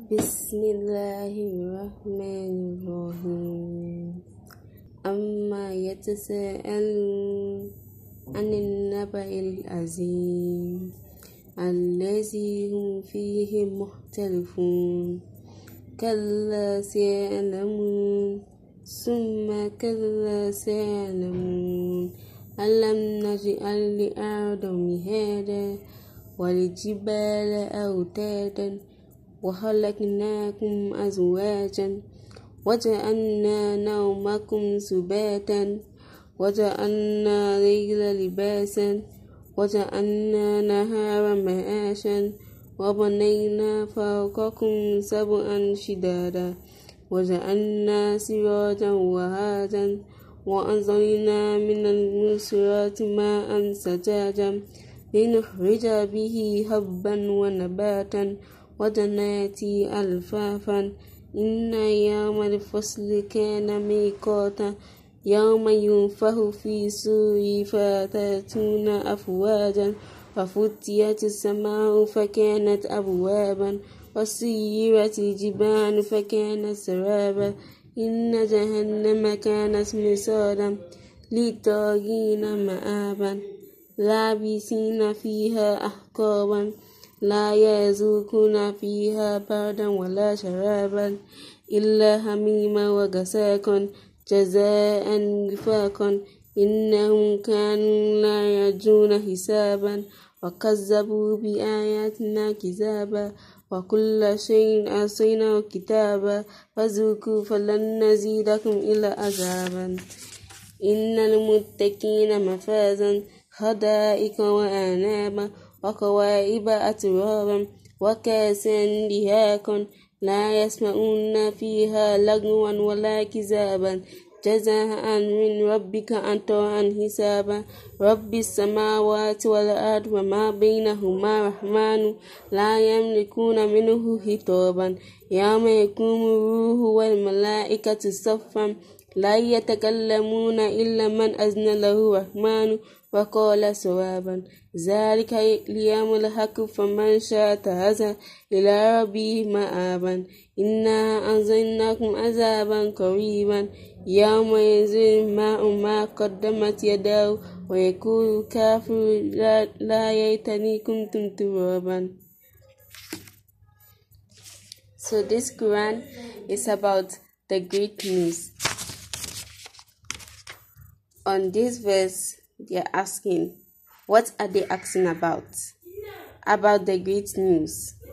بسم الله الرحمن الرحيم أما يتساءلون عن النبأ العظيم الذي هم فيه مختلفون كلا سيعلمون ثم كلا سيعلمون ألم نجعل الأرض مهادا والجبال أوتادا وخلقناكم أزواجا وجعلنا نومكم سباتا وجعلنا الليل لباسا وجعلنا نهارا معاشا وبنينا فوقكم سبعا شدادا وجعلنا سراجا وهاجا وأنزلنا من المعصرات ماء ثجاجا لنخرج به حبا ونباتا وجنات ألفافا إن يوم الفصل كان ميقاتا يوم ينفخ في الصور فتأتون أفواجا وفتحت السماء فكانت أبوابا وسيرت الجبال فكانت سرابا إن جهنم كانت مرصادا للطاغين مآبا لابسين فيها أحقابا لا يذوقون فيها بردا ولا شرابا إلا حميما وغساقا جزاء وفاقا إنهم كانوا لا يرجون حسابا وكذبوا بآياتنا كذابا وكل شيء أحصيناه كتابا فذوقوا فلن نزيدكم إلا عذابا إن المتقين مفازا حدائق وأعنابا وكواعب أترابا وكأسا دهاقا لا يسمعون فيها لغوا ولا كذابا جزاء من ربك عطاء حسابا رب السماوات والأرض وما بينهما رحمن لا يملكون منه خطابا يوم يقوم الروح والملائكة صفا لا يتكلمون إلا من أذن له الرحمن وقال صوابا ذلك اليوم الحق فمن شاء اتخذ إلى ربه مآبا إنا أنذرناكم عذابا قريبا يوم ينزل الماء ما قدمت يداه ويقول الكافر لا ليتني كنت ترابا. So this Quran is about the great news. On this verse, they are asking, what are they asking about? About the great news.